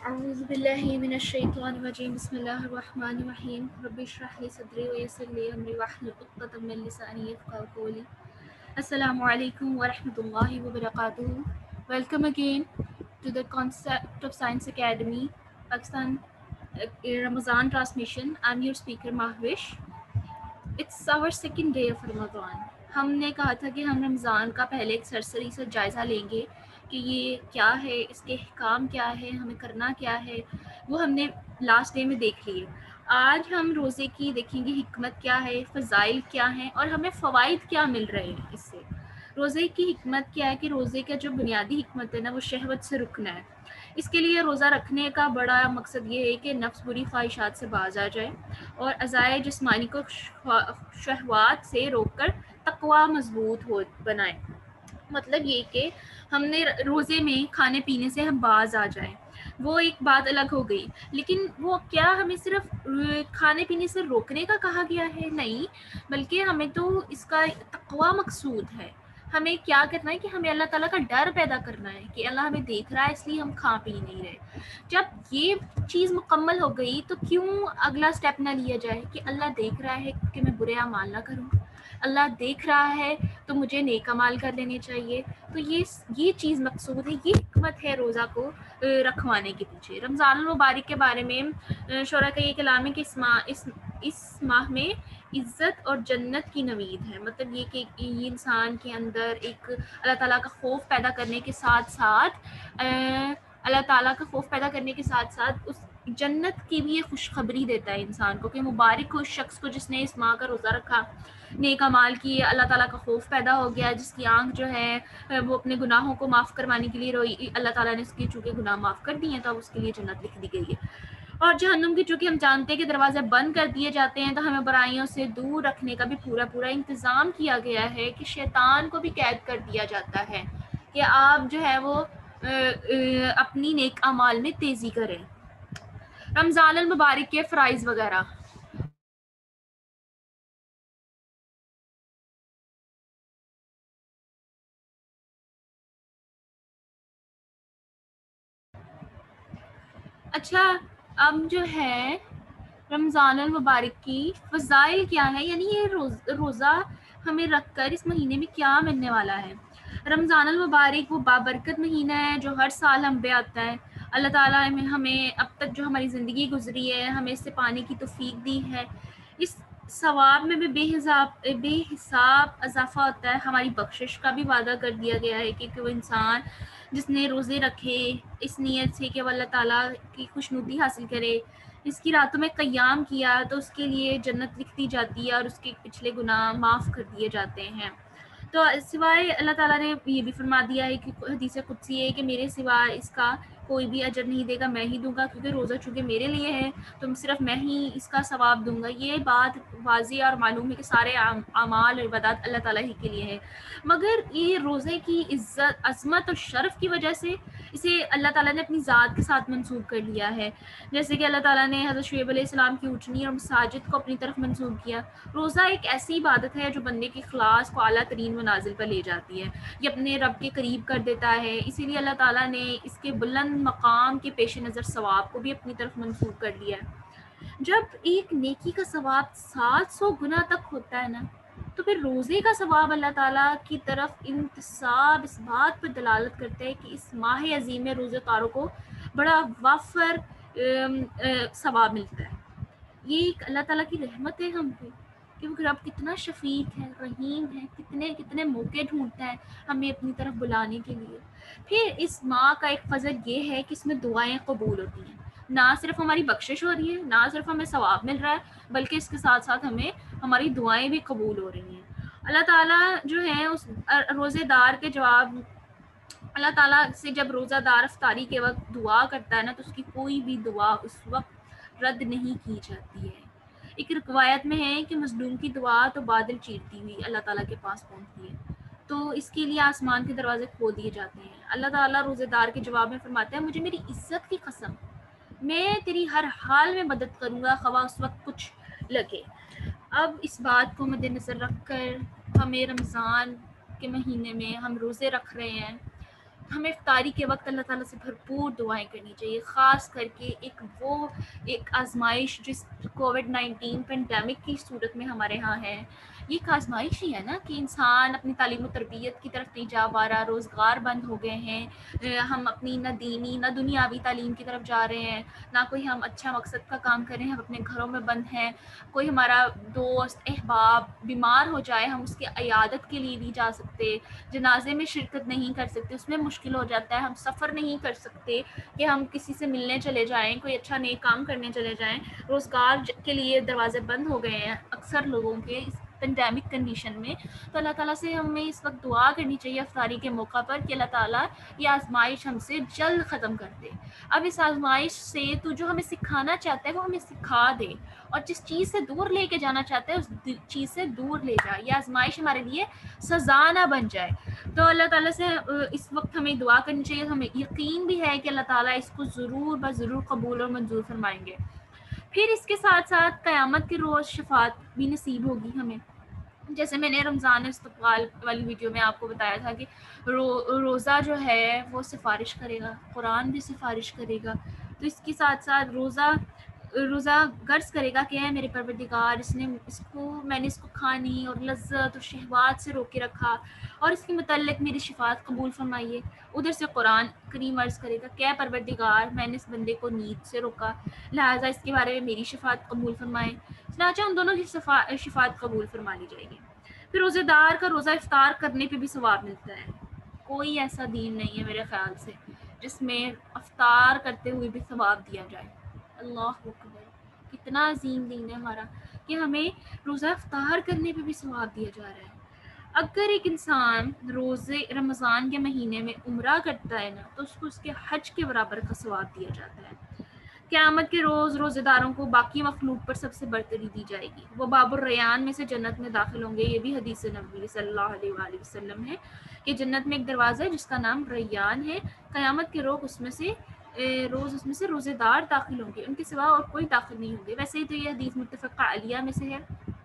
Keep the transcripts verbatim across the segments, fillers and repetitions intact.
أعوذ بالله من الشيطان الرجيم بسم الله الرحمن الرحيم رب اشرح لي صدري ويسر لي أمري واحلل عقدة من لساني يفقهوا قولي. Assalamu alaikum wa rahmatullahi wa barakatuh. Welcome again to the Concept of Science Academy Pakistan uh, Ramadan transmission. I'm your speaker Mahwish. It's our second day of Ramadan. हमने कहा था कि हम रमज़ान का पहले एक सरसरी से जायज़ा लेंगे कि ये क्या है, इसके काम क्या है, हमें करना क्या है, वो हमने लास्ट डे में देख लिए. आज हम रोज़े की देखेंगे हिकमत क्या है, फ़ज़ाइल क्या हैं और हमें फ़वाइद क्या मिल रहे हैं इससे. रोज़े की हिकमत क्या है कि रोज़े का जो बुनियादी हिकमत है ना वो शहवत से रुकना है. इसके लिए रोज़ा रखने का बड़ा मकसद ये है कि नफ्स बुरी ख्वाहिशात से बाज आ जाए और अज़ाए जिस्मानी को शहवात से रोककर तकवा मजबूत हो बनाए. मतलब ये कि हमने रोज़े में खाने पीने से हम बाज आ जाएं, वो एक बात अलग हो गई. लेकिन वो क्या हमें सिर्फ खाने पीने से रोकने का कहा गया है? नहीं, बल्कि हमें तो इसका तकवा मकसूद है. हमें क्या करना है कि हमें अल्लाह ताला का डर पैदा करना है कि अल्लाह हमें देख रहा है इसलिए हम खा पी नहीं रहे. जब ये चीज़ मुकम्मल हो गई तो क्यों अगला स्टेप ना लिया जाए कि अल्लाह देख रहा है कि मैं बुरे अमाल ना करूँ, अल्लाह देख रहा है तो मुझे नेक अमाल कर लेने चाहिए. तो ये ये चीज़ मकसूद है, ये हिकमत है रोज़ा को रखवाने के पीछे. रमज़ान मुबारक के बारे में शोरा का ये कलाम है कि इस माह इस इस माह में इज़्ज़त और जन्नत की नवीद है. मतलब ये कि ये इंसान के अंदर एक अल्लाह ताला का खौफ पैदा करने के साथ साथ अल्लाह ताला का खौफ पैदा करने के साथ साथ उस जन्नत की भी ये खुशखबरी देता है इंसान को कि मुबारक हो उस शख्स को जिसने इस माह का रोज़ा रखा, नेक अमाल किए, अल्लाह ताला का खौफ पैदा हो गया, जिसकी आंख जो है वो अपने गुनाहों को माफ़ करवाने के लिए रोई, अल्लाह ताला ने उसके चूँकि गुनाह माफ़ कर दिए हैं तो अब उसके लिए जन्नत लिख दी गई है. और जहन्नुम की चूँकि हम जानते हैं कि दरवाजे बंद कर दिए जाते हैं तो हमें बुराइयों से दूर रखने का भी पूरा पूरा इंतज़ाम किया गया है कि शैतान को भी कैद कर दिया जाता है कि आप जो है वो आ, आ, अपनी नेक अमाल में तेज़ी करें. रमज़ान अल मुबारक के फ़राइज़ वगैरह. अच्छा, अब जो है रमज़ान अल मुबारक की फ़ज़ाइल क्या है, यानी ये रोज़ रोज़ा हमें रख कर इस महीने में क्या मिलने वाला है. रमज़ान अल मुबारक वो बाबरकत महीना है जो हर साल हम पे आता है. अल्लाह ताला ने हमें अब तक जो हमारी ज़िंदगी गुजरी है हमें इससे पाने की तौफीक दी है. इस सवाब में भी बेहिसाब बेहिसाब इजाफा होता है. हमारी बख्शिश का भी वादा कर दिया गया है कि वो इंसान जिसने रोज़े रखे इस नीयत से कि वो अल्लाह ताला की खुशनुदी हासिल करे, इसकी रातों में क़याम किया तो उसके लिए जन्नत लिख दी जाती है और उसके पिछले गुनाह माफ़ कर दिए जाते हैं. तो सिवाय अल्लाह ताला ने ये भी फरमा दिया है कि हदीस कुदसी है कि मेरे सिवा इसका कोई भी अजर नहीं देगा, मैं ही दूंगा, क्योंकि रोज़ा चूँकि मेरे लिए है तो सिर्फ मैं ही इसका सवाब दूंगा. ये बात वाज़ेह और मालूम है कि सारे अमाल और इबादत अल्लाह ताला ही के लिए है. मगर ये रोज़े की इज़्ज़त, अज़मत और शर्फ़ की वजह से इसे अल्लाह ताला ने अपनी ज़ात के साथ मंसूब कर लिया है. जैसे कि अल्लाह ताला ने हज़रत शुएब अलैहिस्सलाम की ऊँटनी और मसाजिद को अपनी तरफ मंसूब किया. रोज़ा एक ऐसी इबादत है जो बंदे के इखलास को आला तरीन मनाजिल पर ले जाती है, ये अपने रब के करीब कर देता है. इसीलिए अल्लाह ताला ने इसके बुलंद मकाम के पेश नज़र सवाब को भी अपनी तरफ मंसूब कर लिया है. जब एक नेकी का सवाब सात सौ गुना तक होता है ना, तो फिर रोज़े का सवाब अल्लाह ताला की तरफ इंतसाब इस बात पर दलालत करता है कि इस माह अज़ीम में रोज़ेदारों को बड़ा वाफर सवाब मिलता है. ये एक अल्लाह ताला की रहमत है हम पे कि वो रब कितना शफीक है, रहीम है, कितने कितने मौके ढूंढता है हमें अपनी तरफ बुलाने के लिए. फिर इस माह का एक फ़ज़ल ये है कि इसमें दुआएं कबूल होती हैं. ना सिर्फ हमारी बख्शिश हो रही है, ना सिर्फ हमें सवाब मिल रहा है, बल्कि इसके साथ साथ हमें हमारी दुआएं भी कबूल हो रही हैं. अल्लाह ताला जो है उस रोज़ेदार के जवाब अल्लाह ताला से जब रोज़ादार अफ्तारी के वक्त दुआ करता है ना तो उसकी कोई भी दुआ उस वक्त रद्द नहीं की जाती है. एक रिवायत में है कि मजलूम की दुआ तो बादल चीरती हुई अल्लाह ताला के पास पहुंचती है, तो इसके लिए आसमान के दरवाजे खोल दिए जाते हैं. अल्लाह ताला रोज़ेदार के जवाब में फरमाता है, मुझे मेरी इज्जत की कसम, मैं तेरी हर हाल में मदद करूँगा, खवा उस वक्त कुछ लगे. अब इस बात को मद्देनज़र रख कर हमें रमज़ान के महीने में हम रोज़े रख रहे हैं, ہمیں افطاری کے وقت اللہ تعالیٰ سے بھرپور دعائیں کرنی چاہیے، خاص کر کے ایک وہ ایک آزمائش جس کووڈ نائنٹین پینڈیمک کی صورت میں ہمارے ہاں ہے، یہ ایک آزمائش ہی ہے نا کہ انسان اپنی تعلیم و تربیت کی طرف نہیں جا پا رہا، روزگار بند ہو گئے ہیں، ہم اپنی نہ دینی نہ دنیاوی تعلیم کی طرف جا رہے ہیں، نہ کوئی ہم اچھا مقصد کا کام کر رہے ہیں، ہم اپنے گھروں میں بند ہیں، کوئی ہمارا دوست احباب بیمار ہو جائے ہم اس کی عیادت کے لیے نہیں جا سکتے، جنازے میں شرکت نہیں کر سکتے، اس میں مشکل ہو جاتا ہے، ہم سفر نہیں کر سکتے کہ ہم کسی سے ملنے چلے جائیں، کوئی اچھا نیک کام کرنے چلے جائیں، روزگار کے لیے دروازے بند ہو گئے ہیں اکثر لوگوں کے اس پینڈیمک کنڈیشن میں۔ تو اللہ تعالیٰ سے ہمیں اس وقت دعا کرنی چاہیے افطاری کے موقع پر کہ اللہ تعالیٰ یہ آزمائش ہم سے جلد ختم کر دے۔ اب اس آزمائش سے تو جو ہمیں سکھانا چاہتا ہے وہ ہمیں سکھا دے، اور جس چیز سے دور لے کے جانا چاہتا ہے اس چیز سے دور لے جائے، یہ آزمائش ہمارے لیے سزا نہ بن جائے۔ تو اللہ تعالیٰ سے اس وقت ہمیں دعا کرنی چاہیے، ہمیں یقین بھی ہے کہ اللہ تعالیٰ اس کو ضرور بس ضرور قبول اور منظور فرمائیں گے۔ پھر اس کے ساتھ ساتھ قیامت کے روز شفاعت بھی نصیب ہوگی ہمیں، جیسے میں نے رمضان استقبال والی ویڈیو میں آپ کو بتایا تھا کہ رو روزہ جو ہے وہ سفارش کرے گا، قرآن بھی سفارش کرے گا، تو اس کے ساتھ ساتھ روزہ روزہ غرض کرے گا کہ اے میرے پروردگار، اس نے اس کو میں نے اس کو کھانی اور لذت اور شہوات سے روکے رکھا، اور اس کے متعلق میری شفاعت قبول فرمائیے۔ ادھر سے قرآن کریم عرض کرے گا کہ اے پروردگار، میں نے اس بندے کو نیند سے روکا، لہٰذا اس کے بارے میں میری شفاعت قبول فرمائیں، چنانچہ ان دونوں کی شفاعت قبول فرما لی جائے گی۔ پھر روزے دار کا روزہ افطار کرنے پہ بھی ثواب ملتا ہے۔ کوئی ایسا دین نہیں ہے میرے خیال سے جس میں افطار کرتے ہوئے بھی ثواب دیا جائے۔ اللہ اکبر، کتنا عظیم دین ہے ہمارا کہ ہمیں روزہ افطار کرنے پہ بھی ثواب دیا جا رہا ہے۔ اگر ایک انسان روزے رمضان کے مہینے میں عمرہ کرتا ہے نا تو اس کو اس کے حج کے برابر کا ثواب دیا جاتا ہے۔ قیامت کے روز روزے داروں کو باقی مخلوق پر سب سے برتری دی جائے گی، وہ باب الریان میں سے جنت میں داخل ہوں گے۔ یہ بھی حدیث نبوی صلی اللہ علیہ وآلہ وسلم ہے کہ جنت میں ایک دروازہ ہے جس کا نام ریان ہے، قیامت کے روز اس میں سے روز اس میں سے روزے دار داخل ہوں گے، ان کے سوا اور کوئی داخل نہیں ہوں گے۔ ویسے ہی تو یہ حدیث متفقہ علیہ میں سے ہے۔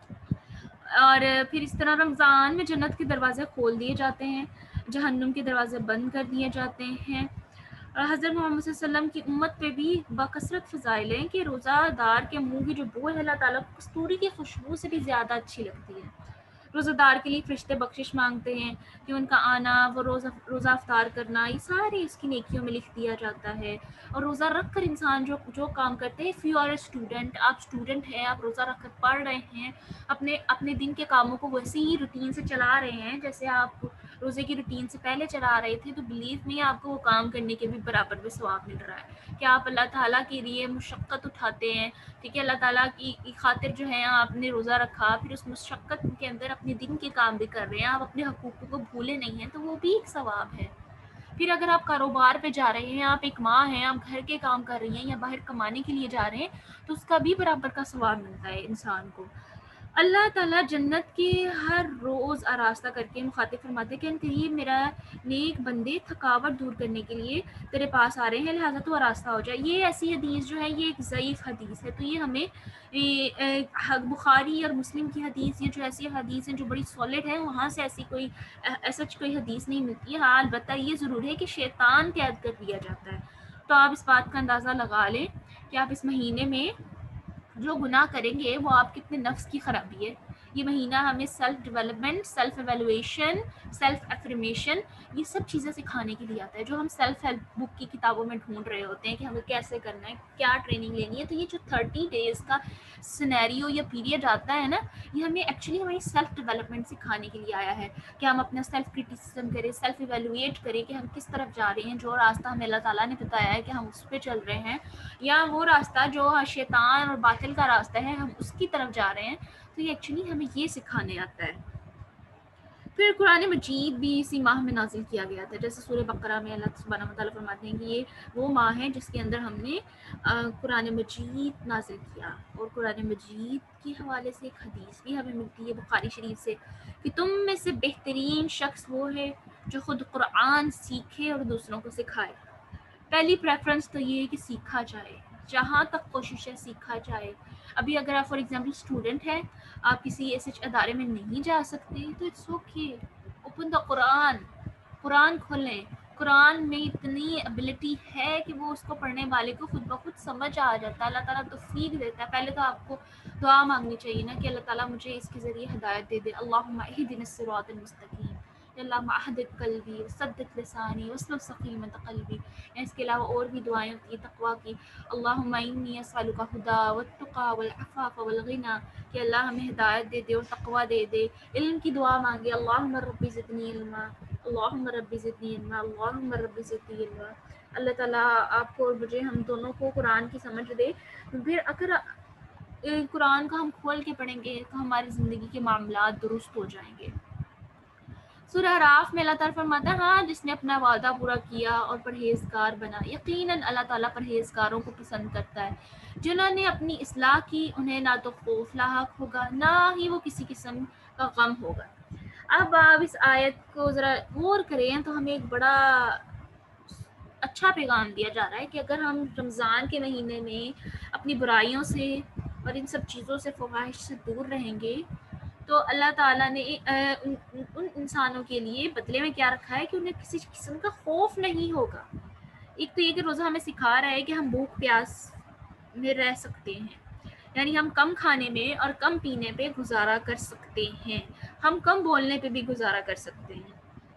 اور پھر اس طرح رمضان میں جنت کے دروازے کھول دیے جاتے ہیں، جہنم کے دروازے بند کر دیے جاتے ہیں، اور حضرت محمد صلی اللہ علیہ وسلم کی امت پہ بھی بکثرت فضائل ہیں کہ روزہ دار کے منہ کی جو بو ہے اللہ تعالیٰ کو کستوری کی خوشبو سے بھی زیادہ اچھی لگتی ہے۔ روزہ دار کے لیے فرشتے بخشش مانگتے ہیں کہ ان کا آنا، وہ روزہ روزہ افطار کرنا، یہ ساری اس کی نیکیوں میں لکھ دیا جاتا ہے۔ اور روزہ رکھ کر انسان جو جو کام کرتے ہیں، if you are a student, آپ اسٹوڈنٹ ہیں، آپ روزہ رکھ کر پڑھ رہے ہیں، اپنے اپنے دن کے کاموں کو ویسے ہی روٹین سے چلا رہے ہیں جیسے آپ روزے کی روٹین سے پہلے چلا رہے تھے، تو بلیو میں آپ کو وہ کام کرنے کے بھی برابر میں ثواب مل رہا ہے کہ آپ اللہ تعالیٰ کے لیے مشقت اٹھاتے ہیں، ٹھیک ہے، اللہ تعالیٰ کی خاطر جو ہے آپ نے روزہ رکھا، پھر اس مشقت کے اندر اپنے دن کے کام بھی کر رہے ہیں، آپ اپنے حقوق کو بھولے نہیں ہیں، تو وہ بھی ایک ثواب ہے۔ پھر اگر آپ کاروبار پہ جا رہے ہیں، آپ ایک ماں ہیں، آپ گھر کے کام کر رہی ہیں یا باہر کمانے کے لیے جا رہے ہیں، تو اس کا بھی برابر کا ثواب ملتا ہے انسان کو۔ اللہ تعالیٰ جنت کے ہر روز آراستہ کر کے مخاطب فرماتے ہیں کہ ان قریب میرا نیک بندے تھکاوٹ دور کرنے کے لیے تیرے پاس آ رہے ہیں، لہٰذا تو آراستہ ہو جائے۔ یہ ایسی حدیث جو ہے یہ ایک ضعیف حدیث ہے، تو یہ ہمیں بخاری اور مسلم کی حدیث، یہ جو ایسی حدیث ہیں جو بڑی سالڈ ہیں، وہاں سے ایسی کوئی ایسا کوئی حدیث نہیں ملتی ہے۔ ہاں البتہ یہ ضرور ہے کہ شیطان قید کر دیا جاتا ہے، تو آپ اس بات کا اندازہ لگا لیں کہ آپ اس مہینے میں جو گناہ کریں گے وہ آپ کے اپنے نفس کی خرابی ہے۔ یہ مہینہ ہمیں self development, self evaluation, self affirmation, یہ سب چیزیں سکھانے کے لیے آتا ہے جو ہم سیلف ہیلپ بک کی کتابوں میں ڈھونڈ رہے ہوتے ہیں کہ ہمیں کیسے کرنا ہے، کیا ٹریننگ لینی ہے۔ تو یہ جو تھرٹی ڈیز کا سینیریو یا پیریڈ آتا ہے نا، یہ ہمیں ایکچولی ہماری سیلف ڈیولپمنٹ سکھانے کے لیے آیا ہے کہ ہم اپنا سیلف کرٹیسزم کریں، سیلف ایویلویٹ کریں کہ ہم کس طرف جا رہے ہیں، جو راستہ ہمیں اللہ تعالیٰ نے بتایا ہے کہ ہم اس پہ چل رہے ہیں، یا وہ راستہ جو شیطان اور باطل کا راستہ ہے ہم اس کی طرف جا رہے ہیں۔ تو یہ ایکچولی ہمیں یہ سکھانے آتا ہے۔ پھر قرآن مجید بھی اسی ماہ میں نازل کیا گیا تھا، جیسے سورہ بقرہ میں اللہ سبحانہ و تعالیٰ فرماتے ہیں کہ یہ وہ ماہ ہے جس کے اندر ہم نے قرآن مجید نازل کیا۔ اور قرآن مجید کے حوالے سے ایک حدیث بھی ہمیں ملتی ہے بخاری شریف سے کہ تم میں سے بہترین شخص وہ ہے جو خود قرآن سیکھے اور دوسروں کو سکھائے۔ پہلی پریفرنس تو یہ ہے کہ سیکھا جائے، جہاں تک کوشش ہے سیکھا جائے۔ ابھی اگر آپ فار ایگزامپل اسٹوڈنٹ ہیں، آپ کسی ایسے ادارے میں نہیں جا سکتے تو it's okay, open the Quran, Quran کھولیں، قرآن میں اتنی ابیلٹی ہے کہ وہ اس کو پڑھنے والے کو خود بخود سمجھ آ جاتا ہے. اللہ تعالیٰ توفیق دیتا ہے. پہلے تو آپ کو دعا مانگنی چاہیے نا کہ اللہ تعالیٰ مجھے اس کے ذریعے ہدایت دے دے. اللہم اہدنا الصراط المستقیم، یا اللہ اہدد قلبی وسدد لسانی واسلل سقیمۃ قلبی. اس کے علاوہ اور بھی دعائیں ہوتی ہیں تقویٰ کی. اللہم انی اسألک الہدی والتقی والعفاف والغنی، کہ اللہ ہمیں ہدایت دے دے اور تقویٰ دے دے. علم کی دعا مانگے، اللہم رب زدنی علما، اللہم رب زدنی علما، اللہم رب زدنی علما. اللہ تعالیٰ آپ کو اور مجھے، ہم دونوں کو قرآن کی سمجھ دے. پھر اگر قرآن کا ہم کھول کے پڑھیں گے تو ہماری زندگی کے معاملات درست ہو جائیں گے. سورہ اعراف میں اللہ تعالیٰ فرماتا ہے ہاں جس نے اپنا وعدہ پورا کیا اور پرہیزگار بنا، یقیناً اللہ تعالیٰ پرہیزگاروں کو پسند کرتا ہے. جنہوں نے اپنی اصلاح کی انہیں نہ تو خوف لاحق ہوگا نہ ہی وہ کسی قسم کا غم ہوگا. اب آپ اس آیت کو ذرا غور کریں تو ہمیں ایک بڑا اچھا پیغام دیا جا رہا ہے کہ اگر ہم رمضان کے مہینے میں اپنی برائیوں سے اور ان سب چیزوں سے، فواحش سے دور رہیں گے تو اللہ تعالیٰ نے ان ان انسانوں کے لیے بدلے میں کیا رکھا ہے کہ انہیں کسی قسم کا خوف نہیں ہوگا. ایک تو یہ کہ روزہ ہمیں سکھا رہا ہے کہ ہم بھوک پیاس میں رہ سکتے ہیں، یعنی ہم کم کھانے میں اور کم پینے پہ گزارا کر سکتے ہیں، ہم کم بولنے پہ بھی گزارا کر سکتے ہیں.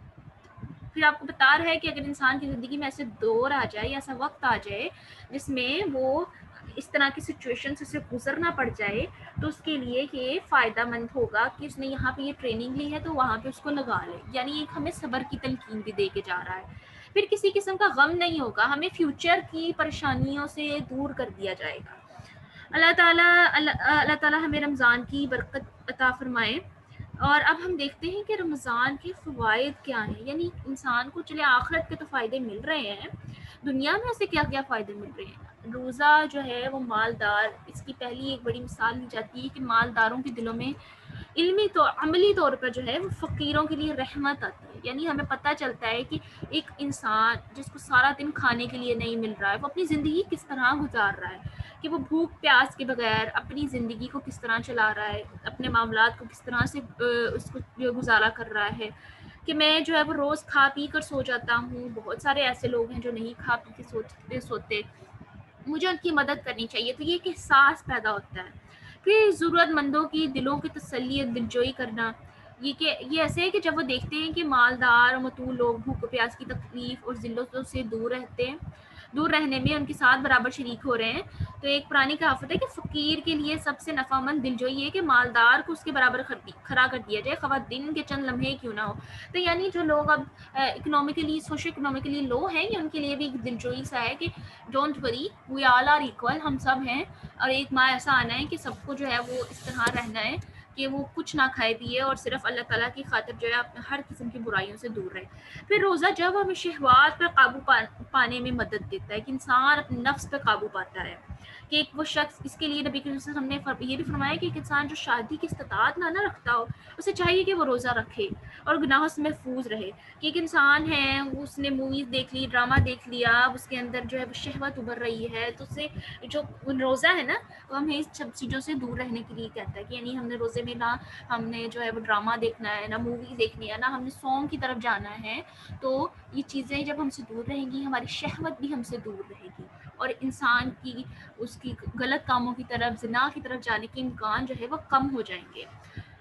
پھر آپ کو بتا رہا ہے کہ اگر انسان کی زندگی میں ایسے دور آ جائے یا ایسا وقت آ جائے جس میں وہ اس طرح کی سچویشن سے گزرنا پڑ جائے تو اس کے لیے یہ فائدہ مند ہوگا کہ اس نے یہاں پہ یہ ٹریننگ لی ہے تو وہاں پہ اس کو لگا لے. یعنی ایک ہمیں صبر کی تلقین بھی دے کے جا رہا ہے. پھر کسی قسم کا غم نہیں ہوگا، ہمیں فیوچر کی پریشانیوں سے دور کر دیا جائے گا. اللہ تعالیٰ اللہ تعالیٰ ہمیں رمضان کی برکت عطا فرمائے. اور اب ہم دیکھتے ہیں کہ رمضان کے فوائد کیا ہیں. یعنی انسان کو چلے آخرت کے تو فائدے مل رہے ہیں، دنیا میں اسے کیا کیا فائدے مل رہے ہیں. روزہ جو ہے وہ مالدار، اس کی پہلی ایک بڑی مثال لی جاتی ہے کہ مالداروں کے دلوں میں علمی طور عملی طور پر جو ہے وہ فقیروں کے لیے رحمت آتی ہے. یعنی ہمیں پتہ چلتا ہے کہ ایک انسان جس کو سارا دن کھانے کے لیے نہیں مل رہا ہے وہ اپنی زندگی کس طرح گزار رہا ہے، کہ وہ بھوک پیاس کے بغیر اپنی زندگی کو کس طرح چلا رہا ہے، اپنے معاملات کو کس طرح سے اس کو گزارا کر رہا ہے. کہ میں جو ہے وہ روز کھا پی کر سو جاتا ہوں، بہت سارے ایسے لوگ ہیں جو نہیں کھا پی کے سوتے سوتے مجھے ان کی مدد کرنی چاہیے. تو یہ ایک احساس پیدا ہوتا ہے. پھر ضرورت مندوں کی دلوں کی تسلی دلجوئی کرنا، یہ کہ یہ ایسے ہے کہ جب وہ دیکھتے ہیں کہ مالدار اور متول لوگ بھوک پیاس کی تکلیف اور ذلتوں سے دور رہتے ہیں، دور رہنے میں ان کے ساتھ برابر شریک ہو رہے ہیں، تو ایک پرانی کہاوت ہے کہ فقیر کے لیے سب سے نفع مند دلجوئی ہے کہ مالدار کو اس کے برابر کھڑا کر دیا جائے، خواہ دن کے چند لمحے کیوں نہ ہو. تو یعنی جو لوگ اب اکنامکلی سوشل اکنامکلی لو ہیں، ان کے لیے بھی ایک دلجوئی سا ہے کہ don't worry we all are equal, ہم سب ہیں. اور ایک ماہ ایسا آنا ہے کہ سب کو جو ہے وہ اس طرح رہنا ہے کہ وہ کچھ نہ کھائے پیے اور صرف اللہ تعالیٰ کی خاطر جو ہے ہر قسم کی برائیوں سے دور رہے. پھر روزہ جب ہمیں شہوات پر قابو پانے میں مدد دیتا ہے کہ انسان اپنے نفس پہ قابو پاتا ہے. کہ ایک وہ شخص، اس کے لیے نبی کریم صلی اللہ علیہ وسلم نے یہ بھی فرمایا کہ ایک انسان جو شادی کی استطاعت نہ نہ رکھتا ہو اسے چاہیے کہ وہ روزہ رکھے اور گناہوں سے محفوظ رہے. کہ ایک انسان ہے اس نے موویز دیکھ لی، ڈرامہ دیکھ لیا، اب اس کے اندر جو ہے وہ شہوت ابھر رہی ہے، تو اسے جو روزہ ہے نا وہ ہمیں اس سب چیزوں سے دور رہنے کے لیے کہتا ہے. کہ یعنی ہم نے روزے میں نہ ہم نے جو ہے وہ ڈرامہ دیکھنا ہے، نہ مووی دیکھنی ہے، نہ ہم نے سانگ کی طرف جانا ہے. تو یہ چیزیں جب ہم سے دور رہیں گی ہماری شہوت بھی ہم سے دور رہے گی اور انسان کی اس کی غلط کاموں کی طرف، زنا کی طرف جانے کے امکان جو ہے وہ کم ہو جائیں گے.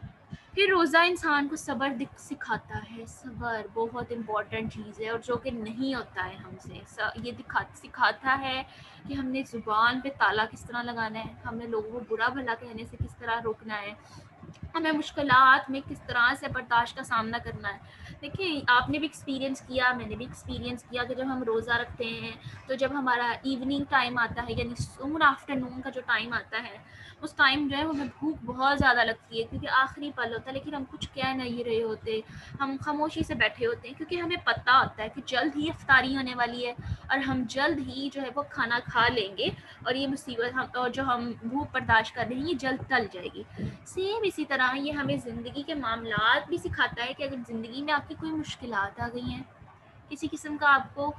پھر روزہ انسان کو صبر سکھاتا ہے. صبر بہت امپورٹنٹ چیز ہے اور جو کہ نہیں ہوتا ہے ہم سے. یہ دکھا سکھاتا ہے کہ ہم نے زبان پہ تالا کس طرح لگانا ہے، ہم نے لوگوں کو برا بھلا کہنے سے کس طرح روکنا ہے، ہمیں مشکلات میں کس طرح سے برداشت کا سامنا کرنا ہے. دیکھیں آپ نے بھی ایکسپیرینس کیا، میں نے بھی ایکسپیرینس کیا کہ جب ہم روزہ رکھتے ہیں تو جب ہمارا ایوننگ ٹائم آتا ہے، یعنی سون آفٹر نون کا جو ٹائم آتا ہے، اس ٹائم جو ہے ہمیں بھوک بہت زیادہ لگتی ہے کیونکہ آخری پل ہوتا ہے، لیکن ہم کچھ کہہ نہیں رہے ہوتے، ہم خاموشی سے بیٹھے ہوتے ہیں کیونکہ ہمیں پتہ ہوتا ہے کہ جلد ہی افطاری ہونے والی ہے اور ہم جلد ہی جو ہے وہ کھانا کھا لیں گے اور یہ مصیبت ہم اور جو ہم بھوک برداشت کر رہے ہیں یہ جلد ٹل جائے گی. سیم اسی طرح یہ ہمیں زندگی کے معاملات بھی سکھاتا ہے کہ اگر زندگی میں آپ کی کوئی مشکلات آ گئی ہیں، کسی قسم کا آپ کو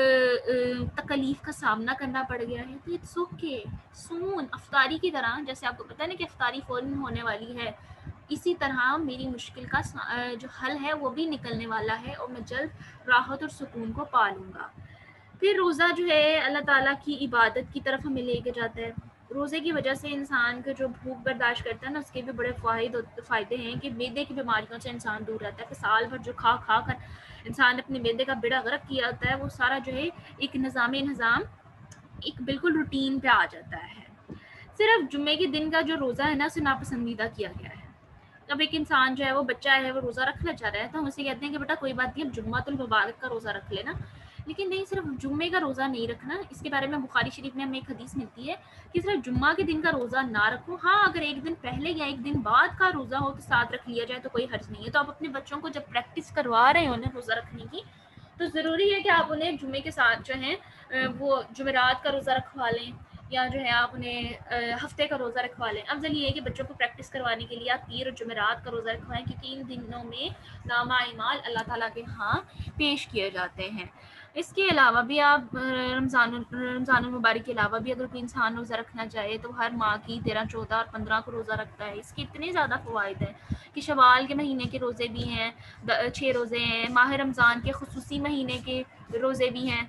تکلیف کا سامنا کرنا پڑ گیا ہے، تو اٹس اوکے. سون افطاری کی طرح، جیسے آپ کو پتہ ہے نا کہ افطاری فوراً ہونے والی ہے، اسی طرح میری مشکل کا جو حل ہے وہ بھی نکلنے والا ہے اور میں جلد راحت اور سکون کو پا لوں گا۔ پھر روزہ جو ہے اللہ تعالیٰ کی عبادت کی طرف ہمیں لے کے جاتا ہے۔ روزے کی وجہ سے انسان کا جو بھوک برداشت کرتا ہے نا، اس کے بھی بڑے فوائد فائدے ہیں کہ معدے کی بیماریوں سے انسان دور رہتا ہے، کہ سال بھر جو کھا کھا کر انسان اپنے معدے کا بیڑا غرق کیا ہوتا ہے، وہ سارا جو ہے ایک نظام نظام ایک بالکل روٹین پہ آ جاتا ہے۔ صرف جمعے کے دن کا جو روزہ ہے نا، اسے ناپسندیدہ کیا گیا ہے۔ اب ایک انسان جو ہے وہ بچہ ہے، وہ روزہ رکھنا چاہ رہا ہے، تو ہم اسے کہتے ہیں کہ بیٹا کوئی بات نہیں، اب جمعۃ المبارک کا روزہ رکھ لینا، لیکن نہیں، صرف جمعے کا روزہ نہیں رکھنا۔ اس کے بارے میں بخاری شریف میں ہمیں ایک حدیث ملتی ہے کہ صرف جمعہ کے دن کا روزہ نہ رکھو، ہاں اگر ایک دن پہلے یا ایک دن بعد کا روزہ ہو تو ساتھ رکھ لیا جائے تو کوئی حرج نہیں ہے۔ تو آپ اپنے بچوں کو جب پریکٹس کروا رہے ہو نا روزہ رکھنے کی، تو ضروری ہے کہ آپ انہیں جمعے کے ساتھ جو ہیں وہ جمعرات کا روزہ رکھوا لیں، یا جو ہے آپ انہیں ہفتے کا روزہ رکھوا لیں۔ افضل یہ ہے کہ بچوں کو پریکٹس کروانے کے لیے آپ پیر اور جمعرات کا روزہ رکھوائیں، کیونکہ ان دنوں میں نامہ اعمال اللہ تعالیٰ کے ہاں پیش کیے جاتے ہیں۔ اس کے علاوہ بھی آپ رمضان رمضان المبارک کے علاوہ بھی اگر کوئی انسان روزہ رکھنا چاہے تو ہر ماہ کی تیرہ، چودہ اور پندرہ کو روزہ رکھتا ہے۔ اس کے اتنے زیادہ فوائد ہیں کہ شوال کے مہینے کے روزے بھی ہیں، چھ روزے ہیں، ماہ رمضان کے خصوصی مہینے کے روزے بھی ہیں۔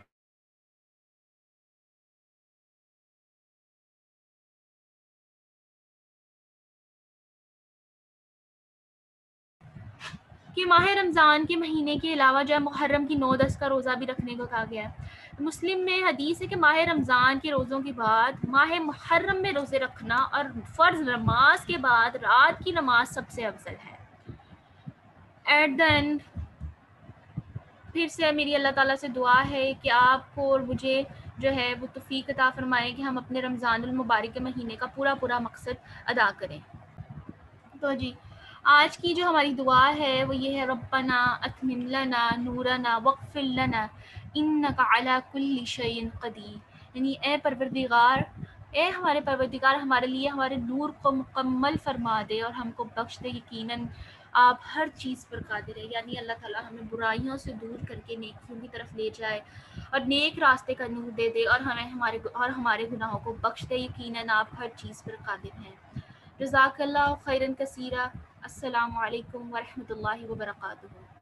کہ ماہ رمضان کے مہینے کے علاوہ جو ہے محرم کی نو دس کا روزہ بھی رکھنے کو کہا گیا ہے۔ مسلم میں حدیث ہے کہ ماہ رمضان کے روزوں کے بعد ماہ محرم میں روزے رکھنا اور فرض نماز کے بعد رات کی نماز سب سے افضل ہے۔ ایٹ دا اینڈ پھر سے میری اللہ تعالیٰ سے دعا ہے کہ آپ کو اور مجھے جو ہے وہ توفیق عطا فرمائے کہ ہم اپنے رمضان المبارک کے مہینے کا پورا پورا مقصد ادا کریں۔ تو جی آج کی جو ہماری دعا ہے وہ یہ ہے، ربنا اتمم لنا نورنا واغفر لنا انک علی کل شیء قدیر، یعنی اے پروردگار، اے ہمارے پروردگار، ہمارے لیے ہمارے نور کو مکمل فرما دے اور ہم کو بخش دے، یقیناً آپ ہر چیز پر قادر ہے۔ یعنی اللہ تعالیٰ ہمیں برائیوں سے دور کر کے نیکیوں کی طرف لے جائے اور نیک راستے کا نور دے دے، اور ہمیں ہمارے اور ہمارے گناہوں کو بخش دے، یقیناً آپ ہر چیز پر قادر ہیں۔ جزاک اللہ خیرا کثیرا۔ السلام علیکم ورحمۃ اللہ وبرکاتہ۔